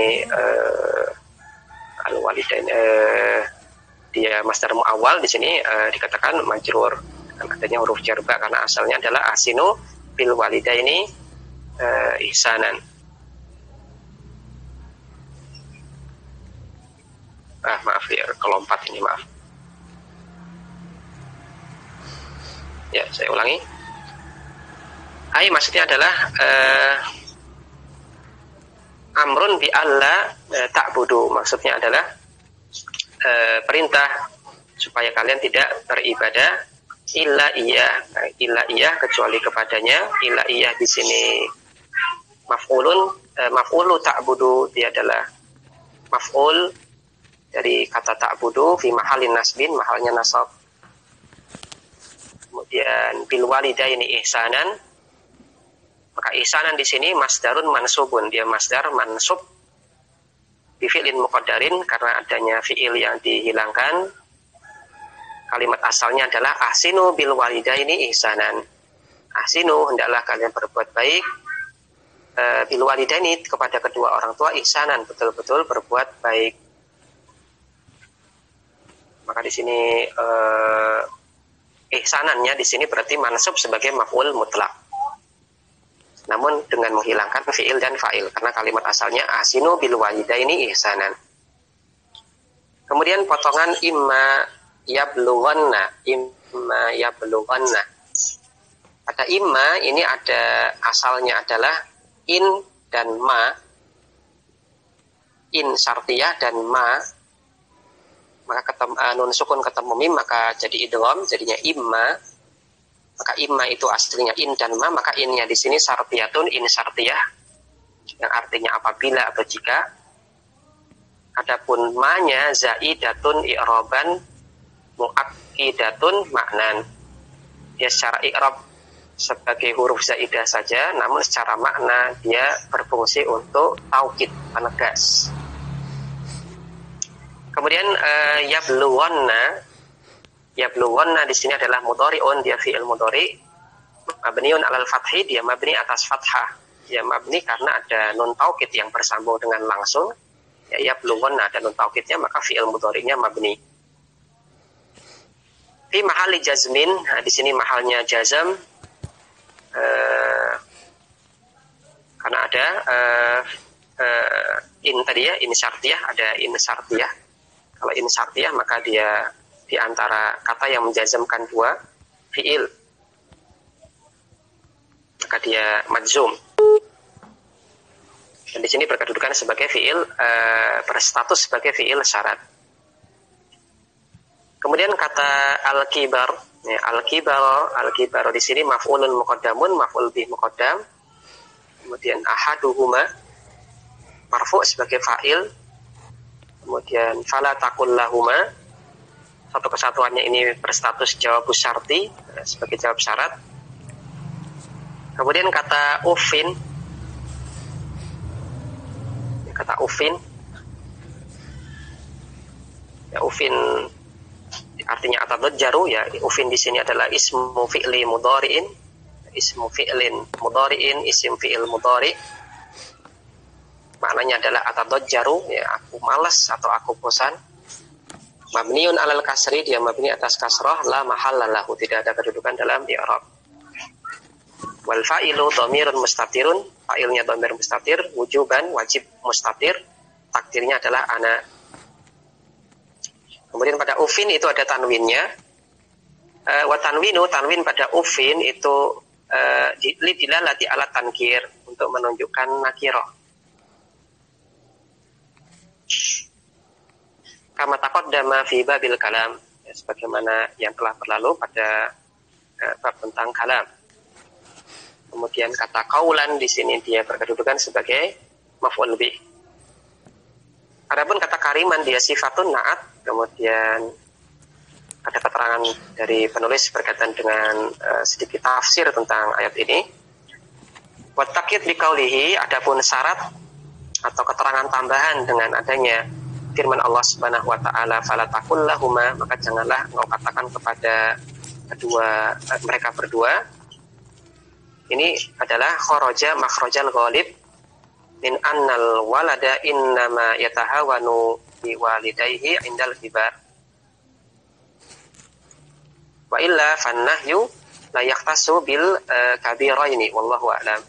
al walidain dia masdar muawwal di sini dikatakan majrur dengan adanya huruf jar ba, karena asalnya adalah ahsinu bil walidaini ihsanan. Maaf ya, kelompat ini, maaf. Ya, saya ulangi. Ai maksudnya adalah amrun bi alla ta'budu, maksudnya adalah perintah supaya kalian tidak beribadah illa iya kecuali kepadanya. Illa iya di sini maf'ulu ta'budu, dia adalah maf'ul dari kata ta'budu fi mahallin nasbin, mahalnya nasab. Kemudian bil walidaini ihsanan, maka ihsanan di sini masdarun mansubun, dia masdar mansub bi fi'lin muqaddarin karena adanya fi'il yang dihilangkan. Kalimat asalnya adalah ahsinu bil walidaini ihsanan. Ahsinu, hendaklah kalian berbuat baik bil walidaini, kepada kedua orang tua, ihsanan, betul-betul berbuat baik. Maka di sini ihsanannya di sini berarti mansub sebagai maf'ul mutlak, namun dengan menghilangkan fi'il dan fa'il karena kalimat asalnya ahsinu bil walidaini ihsanan. Kemudian potongan imma yablughanna. Pada imma ini ada asalnya adalah in dan ma, in syartiyah dan ma, maka nun sukun ketemu mim maka jadi idgham, jadinya imma. Maka imma itu aslinya in dan ma, maka innya di sini syartiyatun, in syartiyah yang artinya apabila atau jika. Adapun ma-nya zaidatun i'raban muakkidatun maknan. Dia secara i'rab sebagai huruf zaidah saja, namun secara makna dia berfungsi untuk taukid, penegas. Kemudian yablughanna di sini adalah mudhari'un, dia fi'il mudhari mabniun 'alal fathi, dia mabni atas fathah. Dia mabni karena ada nun taukid yang bersambung dengan langsung. Ya yablughanna ada nun taukidnya, maka fi'il mudhari'nya mabni. Fi mahalli jazmin, di sini mahalnya jazam karena ada in tadi ya, in syartiyah, ada in syartiyah. Kalau in syartiyah maka dia di antara kata yang menjazamkan dua fi'il, maka dia majzum. Dan di sini berkedudukan sebagai fi'il, berstatus sebagai fi'il syarat. Kemudian kata al-kibar, ya, al-kibar di sini maf'ulun muqaddamun, maf'ul bih muqaddam. Kemudian ahaduhuma marfu' sebagai fa'il. Kemudian fala taqul lahuma, satu kesatuannya ini berstatus jawabus syarti sebagai jawab syarat. Kemudian kata ufin, ya, ufin artinya atadajjaru, ya ufin di sini adalah ismu fi'li mudhari'in, ismu fi'lin mudhari'in, isim fi'il mudhari'. Maknanya adalah atadajjaru, ya aku malas atau aku bosan. Mabniun alal kasri, dia mabni atas kasrah, la mahalla lahu, tidak ada kedudukan dalam i'rab. Wal fa'ilu dhamirun mustatirun, fa'ilnya dhamir mustatir, wujuban wajib mustatir, takdirnya adalah ana. Kemudian pada ufin itu ada tanwinnya. Wa tanwinu, tanwin pada ufin itu dilalati ala tankir, untuk menunjukkan nakirah. Kama taqaddama fi babil kalam, ya, sebagaimana yang telah berlalu pada bab tentang kalam. Kemudian kata kaulan di sini dia berkedudukan sebagai maf'ul bih. Adapun kata kariman dia sifatun na'at. Kemudian ada keterangan dari penulis berkaitan dengan sedikit tafsir tentang ayat ini. Wa takyid bi qaulihi, adapun syarat atau keterangan tambahan dengan adanya firman Allah Subhanahu wa taala, fala taqul lahuma, maka janganlah engkau katakan kepada mereka berdua. Ini adalah kharaja makhrajal ghalib min annal walada innama yatahawanu bi walidayhi indal kibar. Wa illa fannahyu la yaqtasu bil kabiraini wallahu a'lam.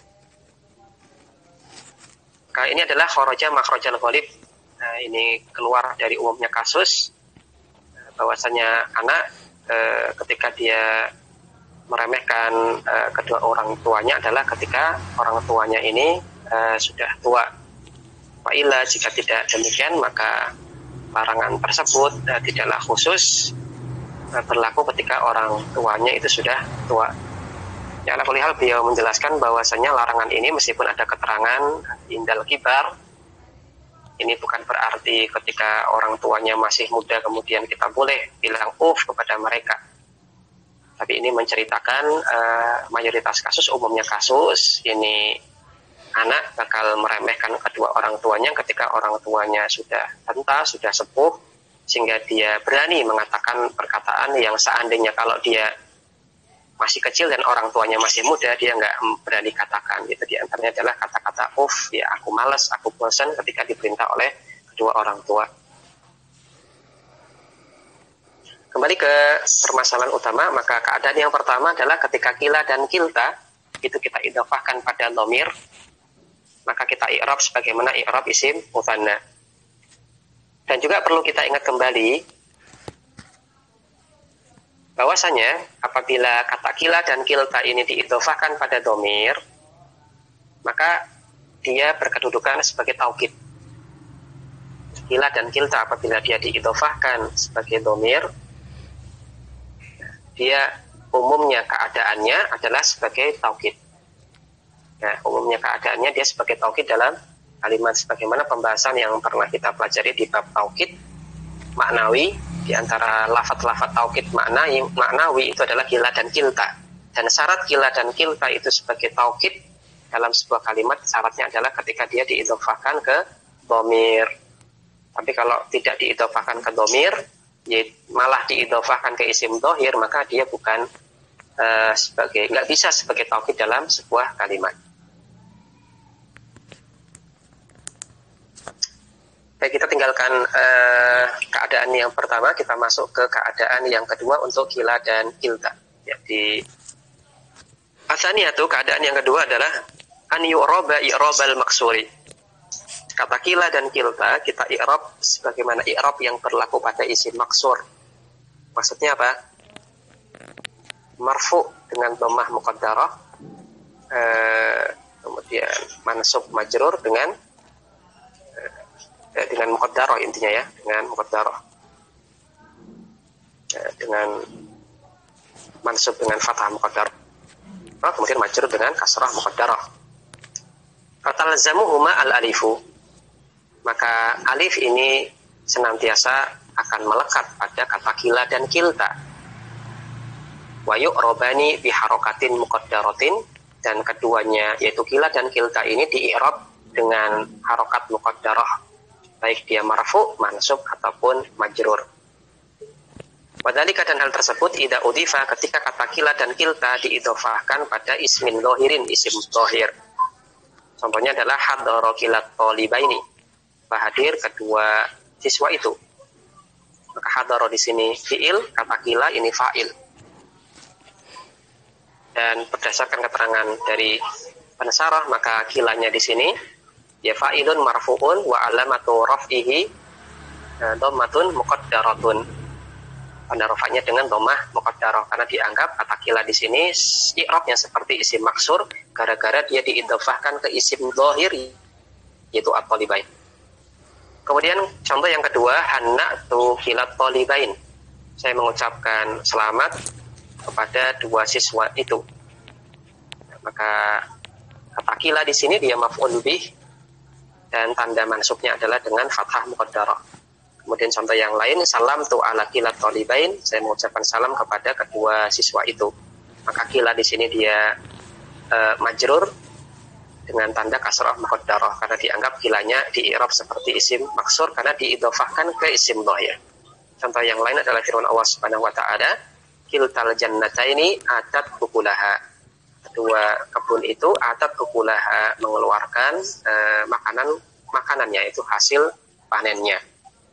Ini adalah kharaja makhrajal ghalib. Nah, ini keluar dari umumnya kasus bahwasanya anak ketika dia meremehkan kedua orang tuanya adalah ketika orang tuanya ini sudah tua. Wa'ila, jika tidak demikian maka larangan tersebut tidaklah khusus berlaku ketika orang tuanya itu sudah tua. Ya, ala kulli hal beliau menjelaskan bahwasanya larangan ini meskipun ada keterangan indal kibar, ini bukan berarti ketika orang tuanya masih muda kemudian kita boleh bilang kepada mereka. Tapi ini menceritakan mayoritas kasus, umumnya kasus ini anak bakal meremehkan kedua orang tuanya ketika orang tuanya sudah renta, sudah sepuh, sehingga dia berani mengatakan perkataan yang seandainya kalau dia masih kecil dan orang tuanya masih muda, dia nggak berani katakan. Itu diantaranya adalah kata-kata ya aku malas, aku bosan ketika diperintah oleh kedua orang tua. Kembali ke permasalahan utama, maka keadaan yang pertama adalah ketika kila dan kilta itu kita idhofahkan pada dhamir, maka kita i'rab sebagaimana i'rab isim mutsanna. Dan juga perlu kita ingat kembali bahwasanya apabila kata kila dan kilta ini diidhofahkan pada dhamir, maka dia berkedudukan sebagai taukid. Kila dan kilta apabila dia diidhofahkan sebagai dhamir, dia umumnya keadaannya adalah sebagai taukid. Nah, umumnya keadaannya dia sebagai taukid dalam kalimat sebagaimana pembahasan yang pernah kita pelajari di bab taukid maknawi. Di antara lafaz-lafaz taukid maknawi itu adalah kila dan kilta. Dan syarat kila dan kilta itu sebagai taukid dalam sebuah kalimat, syaratnya adalah ketika dia diidhofahkan ke dhamir. Tapi kalau tidak diidhofahkan ke dhamir, malah diidhofahkan ke isim dhahir, maka dia bukan nggak bisa sebagai taukid dalam sebuah kalimat. Baik, kita tinggalkan keadaan yang pertama, kita masuk ke keadaan yang kedua untuk kila dan kilta. Jadi asaniyatu, keadaan yang kedua adalah an yu'raba i'rabal maksuri. Kata kila dan kilta kita i'rab sebagaimana i'rab yang berlaku pada isim maksur. Maksudnya apa? Marfu dengan dhammah muqaddarah, kemudian mansub majrur dengan muqaddarah, intinya ya, dengan muqaddarah, dengan mansub dengan fathah muqaddarah, kemudian majrur dengan kasrah muqaddarah. Fatalzamuhuma al-alifu, maka alif ini senantiasa akan melekat pada kata kila dan kilta. Wa yu'rabani biharokatin muqaddaratin, dan keduanya yaitu kila dan kilta ini di-i'rab dengan harokat muqaddarah, baik dia marfu, mansub ataupun majrur. Wadhalika dan hal tersebut idza udhifa ketika kata kila dan kilta diidhofahkan pada ismin dhahirin, isim dhahir. Contohnya adalah hadara kilat thalibaini, hadir kedua siswa itu. Maka hadara di sini fiil, kata kila ini fa'il. Dan berdasarkan keterangan dari Pensarah, maka kilanya di sini ya fa'ilun marfu'un wa alamatu raf'ihi dhammatun muqaddaratun. Pada rafa'nya dengan dhammah muqaddarah karena dianggap kata kila di sini i'rabnya seperti isim maksur gara-gara dia diidhofahkan ke isim dhahir yaitu at-thalibain. Kemudian contoh yang kedua, hanna'tu kilat thalibain. Saya mengucapkan selamat kepada dua siswa itu. Maka kata kila di sini dia maf'ul bih dan tanda mansubnya adalah dengan fathah muqaddarah. Kemudian contoh yang lain, salam tu ala kilat thalibain. Saya mengucapkan salam kepada kedua siswa itu. Maka kila di sini dia majrur dengan tanda kasrah muqaddarah karena dianggap kilanya di i'rab seperti isim maksur karena diidhofahkan ke isim dhahir. Contoh yang lain adalah firman Allah Subhanahu wa taala, kiltal jannataini atat ukulaha. Kedua kebun itu atat ukulaha mengeluarkan makanannya itu hasil panennya.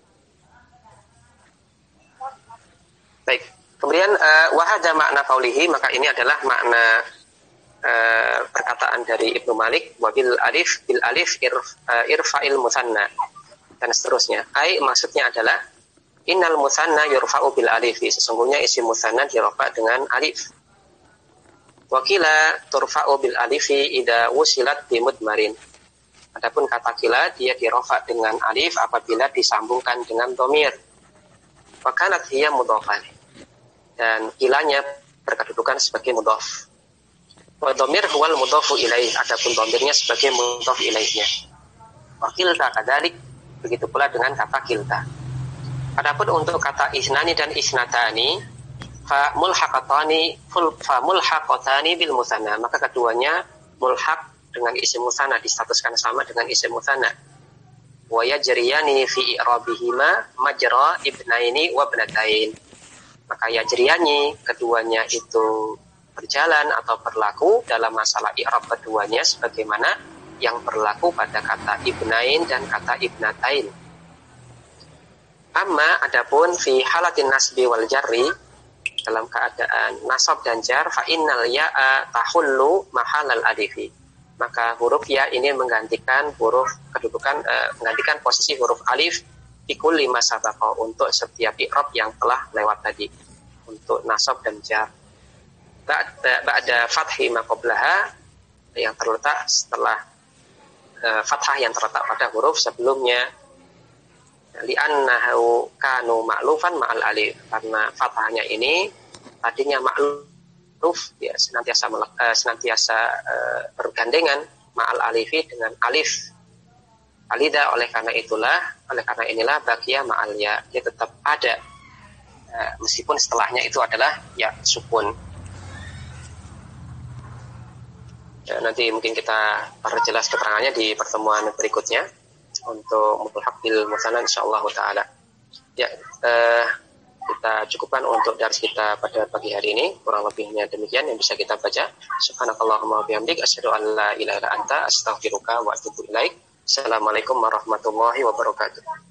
Baik. Kemudian wahada makna qaulihi, maka ini adalah makna perkataan dari Ibnu Malik, wabil alif bil alif irfa'il musanna dan seterusnya. Maksudnya adalah innal musanna yurfa'u bil alif, sesungguhnya isim musanna dirafa dengan alif. Wakila turfa'u bil alifi idza wusilat bi mudmarin. Adapun kata kila dia dirafa dengan alif apabila disambungkan dengan dhamir. Wa kanat hiya mudhafan. Dan kilanya berkedudukan sebagai mudhaf. Wa dhamir huwal mudhafu ilaih, adapun dhamirnya sebagai mudhaf ilaihnya. Wa kilta kadzalik, begitu pula dengan kata kilta. Adapun untuk kata isnani dan isnatani, fa mulhaqatani bil musanna, maka keduanya mulhaq dengan isim musanna, distatuskan sama dengan isim musanna. Wa yajriyani fi i'rabihima majra ibnaini wa ibnatain. Maka yajriyani keduanya itu berjalan atau berlaku dalam masalah i'rab keduanya sebagaimana yang berlaku pada kata ibnain dan kata ibnatain. Amma adapun fi halatin nasbi wal jarri, dalam keadaan nasab dan jar, fa innal ya'a tahullu mahalal alifi. Maka huruf ya ini menggantikan huruf kedudukan menggantikan posisi huruf alif fi kulli ma sabaqa, untuk setiap i'rab yang telah lewat tadi untuk nasab dan jar. Ba'da fathi ma qablaha, yang terletak setelah fathah yang terletak pada huruf sebelumnya, li'annahu kanu ma'lufan ma'al alif, karena fathahnya ini tadinya ma'luf ya senantiasa bergandengan ma'al alifi dengan alif. Alida oleh karena inilah baqiya ma'al ya, dia tetap ada meskipun setelahnya itu adalah ya sukun. Ya, nanti mungkin kita perjelas keterangannya di pertemuan berikutnya untuk mulhaq bil musanna insyaallah taala. Ya, kita cukupkan untuk dars kita pada pagi hari ini. Kurang lebihnya demikian yang bisa kita baca. Subhanakallahumma wa bihamdika asyhadu an la ilaha illa anta astaghfiruka wa atubu ilaik. Assalamualaikum warahmatullahi wabarakatuh.